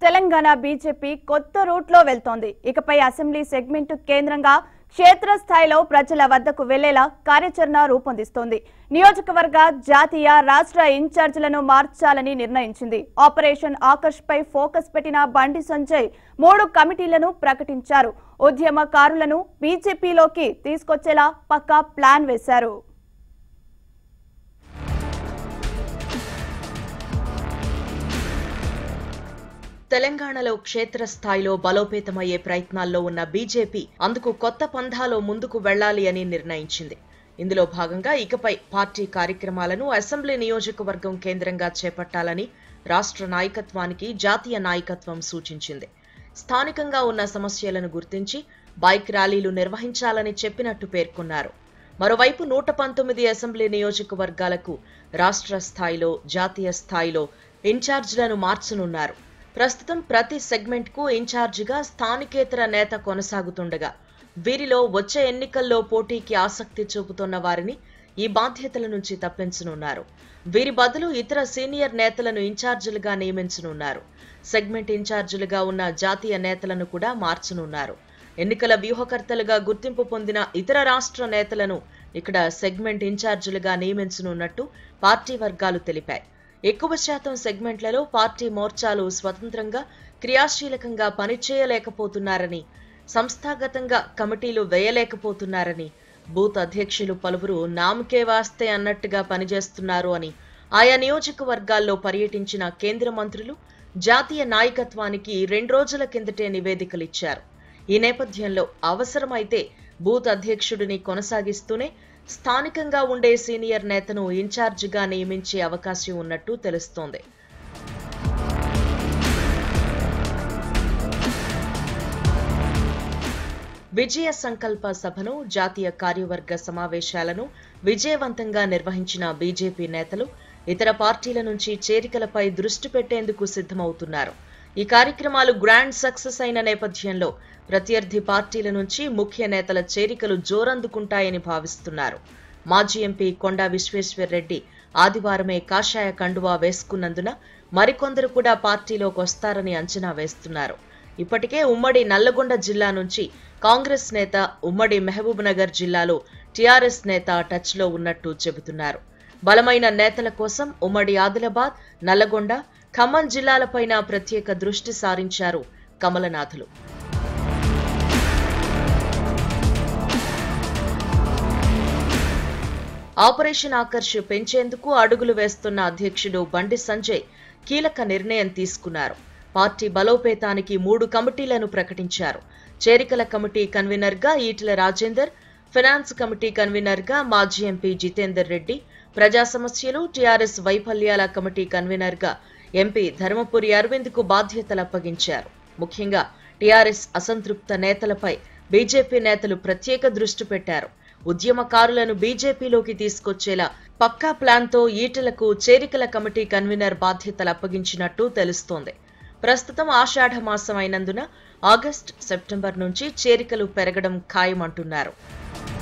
Telangana BJP కొత్త రూట్లో వెళ్తోంది. ఇకపై అసెంబ్లీ సెగ్మెంట్ కేంద్రంగా క్షేత్రస్థాయిలో ప్రజల వద్దకు వెళ్లేలా కార్యాచరణ రూపొందిస్తోంది. నియోజకవర్గ, జాతీయ, రాష్ట్ర ఇన్ఛార్జీలను మార్చాలని నిర్ణయించింది. ఆపరేషన్ ఆకర్ష్ పై ఫోకస్ పెట్టిన బండి సంజయ్ 3 కమిటీలను ప్రకటించారు. ఉద్యమకారులను బీజేపీలోకి తీసుకొచ్చేలా పక్కా ప్లాన్ వేశారు. తెలంగాణలో క్షేత్రస్థాయిలో బలోపేతమయ్యే ప్రయత్నాల్లో ఉన్న బీజేపీ అందుకు కొత్త పంథాలో ముందుకు వెళ్లాలి అని నిర్ణయించింది. ఇందులో భాగంగా ఇకపై పార్టీ కార్యక్రమాలను అసెంబ్లీ నియోజకవర్గం కేంద్రంగా చేపట్టాలని రాష్ట్ర నాయకత్వానికి జాతీయ నాయకత్వం సూచించింది. స్థానికంగా ఉన్న సమస్యలను గుర్తించి బైక్ ర్యాలీలు నిర్వహించాలని చెప్పినట్టు పేర్కొన్నారు. మరోవైపు 119 అసెంబ్లీ నియోజకవర్గాలకు రాష్ట్ర స్థాయిలో, జాతీయ స్థాయిలో ఇన్ఛార్జీలను మార్చనున్నారు. ప్రస్తుతం ప్రతి సెగ్మెంట్ కు ఇన్ఛార్జిగా స్థానికేతర నేత కొనసాగుతుండగా వీరిలో వచ్చే ఎన్నికల్లో పోటీకి ఆసక్తి చూపుతున్న వారిని ఈ బాధ్యతల నుంచి తప్పించనున్నారు. వీరి బదులు ఇతర సీనియర్ నేతలను ఇన్ఛార్జీలుగా నియమించనున్నారు. సెగ్మెంట్ ఇన్ఛార్జీలుగా ఉన్న జాతీయ నేతలను కూడా మార్చనున్నారు. ఎన్నికల వ్యూహకర్తలుగా గుర్తింపు పొందిన ఇతర రాష్ట్ర నేతలను ఇక్కడ సెగ్మెంట్ ఇన్ఛార్జీలుగా నియమించనున్నట్టు పార్టీ వర్గాలు తెలిపాయి. ఎక్కువ శాతం సెగ్మెంట్లలో పార్టీ మోర్చాలు స్వతంత్రంగా, క్రియాశీలకంగా పనిచేయలేకపోతున్నారని, సంస్థాగతంగా కమిటీలు వేయలేకపోతున్నారని, బూత్ అధ్యక్షులు పలువురు నామకే వాస్తే అన్నట్టుగా పనిచేస్తున్నారు అని ఆయా నియోజకవర్గాల్లో పర్యటించిన కేంద్ర మంత్రులు జాతీయ నాయకత్వానికి 2 రోజుల కిందటే నివేదికలిచ్చారు. ఈ నేపథ్యంలో అవసరమైతే బూత్ అధ్యక్షుడిని కొనసాగిస్తూనే స్థానికంగా ఉండే సీనియర్ నేతను ఇన్ఛార్జిగా నియమించే అవకాశం ఉన్నట్టు తెలుస్తోంది. విజయ సంకల్ప సభను, జాతీయ కార్యవర్గ సమావేశాలను విజయవంతంగా నిర్వహించిన బీజేపీ నేతలు ఇతర పార్టీల నుంచి చేరికలపై దృష్టి పెట్టేందుకు సిద్ధమవుతున్నారు. ఈ కార్యక్రమాలు గ్రాండ్ సక్సెస్ అయిన నేపథ్యంలో ప్రత్యర్థి పార్టీల నుంచి ముఖ్య నేతల చేరికలు జోరందుకుంటాయని భావిస్తున్నారు. మాజీ ఎంపీ కొండా విశ్వేశ్వర్ రెడ్డి ఆదివారమే కాషాయ కండువా వేసుకున్నందున మరికొందరు కూడా పార్టీలోకి వస్తారని అంచనా వేస్తున్నారు. ఇప్పటికే ఉమ్మడి నల్లగొండ జిల్లా నుంచి కాంగ్రెస్ నేత, ఉమ్మడి మహబూబ్ నగర్ జిల్లాలో టీఆర్ఎస్ నేత టచ్లో ఉన్నట్టు చెబుతున్నారు. బలమైన నేతల కోసం ఉమ్మడి ఆదిలాబాద్, నల్లగొండ, ఖమ్మం జిల్లాలపైన ప్రత్యేక దృష్టి సారించారు కమలనాథులు. ఆపరేషన్ ఆకర్ష్ పెంచేందుకు అడుగులు వేస్తున్న అధ్యక్షుడు బండి సంజయ్ కీలక నిర్ణయం తీసుకున్నారు. పార్టీ బలోపేతానికి 3 కమిటీలను ప్రకటించారు. చేరికల కమిటీ కన్వీనర్గా ఈటెల రాజేందర్, ఫైనాన్స్ కమిటీ కన్వీనర్గా మాజీ ఎంపీ జితేందర్ రెడ్డి, ప్రజా సమస్యలు, టీఆర్ఎస్ వైఫల్యాల కమిటీ కన్వీనర్గా ఎంపీ ధర్మపురి అరవింద్కు బాధ్యతలు అప్పగించారు. ముఖ్యంగా టీఆర్ఎస్ అసంతృప్త నేతలపై బీజేపీ నేతలు ప్రత్యేక దృష్టి పెట్టారు. ఉద్యమకారులను బీజేపీలోకి తీసుకొచ్చేలా పక్కా ప్లాన్తో ఈటెలకు చేరికల కమిటీ కన్వీనర్ బాధ్యతలు అప్పగించినట్టు తెలుస్తోంది. ప్రస్తుతం ఆషాఢ మాసం అయినందున ఆగస్టు, సెప్టెంబర్ నుంచి చేరికలు పెరగడం ఖాయమంటున్నారు.